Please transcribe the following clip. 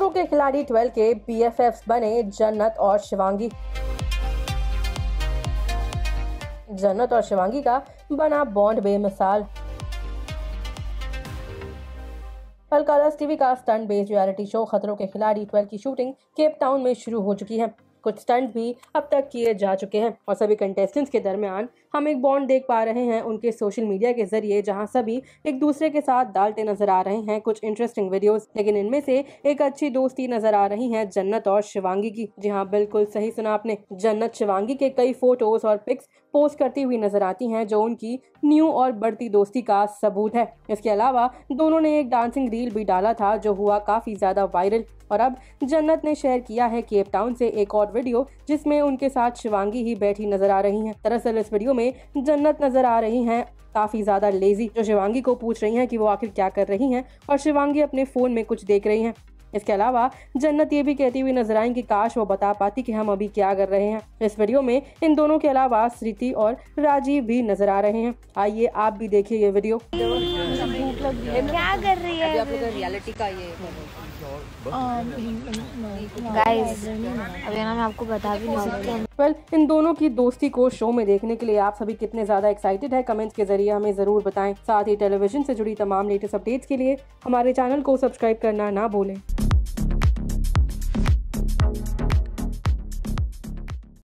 खतरों के खिलाड़ी 12 के BFFs बने जन्नत और शिवांगी। जन्नत और शिवांगी का बना बॉन्ड बेमिसाल। कल कलर्स टीवी का स्टंट बेस्ड रियलिटी शो खतरों के खिलाड़ी 12 की शूटिंग केप टाउन में शुरू हो चुकी है। कुछ स्टंट भी अब तक किए जा चुके हैं और सभी कंटेस्टेंट्स के दरमियान हम एक बॉन्ड देख पा रहे हैं उनके सोशल मीडिया के जरिए, जहां सभी एक दूसरे के साथ डालते नजर आ रहे हैं कुछ इंटरेस्टिंग वीडियोस। लेकिन इनमें से एक अच्छी दोस्ती नजर आ रही है जन्नत और शिवांगी की। जी हाँ, बिल्कुल सही सुना आपने। जन्नत शिवांगी के कई फोटोज और पिक्स पोस्ट करती हुई नजर आती हैं जो उनकी न्यू और बढ़ती दोस्ती का सबूत है। इसके अलावा दोनों ने एक डांसिंग रील भी डाला था जो हुआ काफी ज्यादा वायरल। और अब जन्नत ने शेयर किया है केप टाउन से एक और वीडियो जिसमें उनके साथ शिवांगी ही बैठी नजर आ रही हैं। दरअसल इस वीडियो में जन्नत नजर आ रही हैं काफी ज्यादा लेजी, जो शिवांगी को पूछ रही हैं कि वो आखिर क्या कर रही हैं और शिवांगी अपने फोन में कुछ देख रही हैं। इसके अलावा जन्नत ये भी कहती हुई नजर आई कि काश वो बता पाती कि हम अभी क्या कर रहे हैं। इस वीडियो में इन दोनों के अलावा स्मृति और राजीव भी नजर आ रहे हैं। आइए आप भी देखिए ये वीडियो। क्या कर रही है अभी आप लोग रियलिटी का ये गाइस, अभी ना मैं आपको बता भी नहीं सकती। इन दोनों की दोस्ती को शो में देखने के लिए आप सभी कितने ज्यादा एक्साइटेड है, कमेंट्स के जरिए हमें जरूर बताएं। साथ ही टेलीविजन से जुड़ी तमाम लेटेस्ट अपडेट्स के लिए हमारे चैनल को सब्सक्राइब करना ना भूलें।